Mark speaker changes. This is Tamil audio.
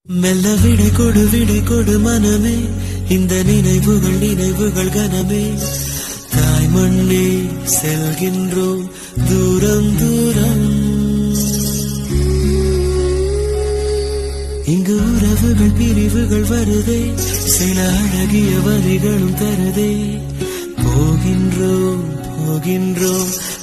Speaker 1: மெல்ல விடை கொடு மனமே, இந்த நினைவுகள் கனமே. தாய் மண்ணே செல்கின்றோம் தூரம் தூரம். இங்கு உறவுகள் பிரிவுகள் வருதே, சில அழகிய வரிகளும் தருதே. போகின்றோம்